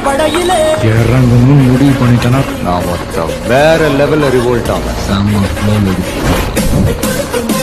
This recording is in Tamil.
இறங்கணும்னு முடிவு பண்ணிட்டேன்னா நான் மொத்தம் வேற லெவல்ல ரிவோல்ட் ஆகும். செம்ம ஃப்ளோல இருக்கு.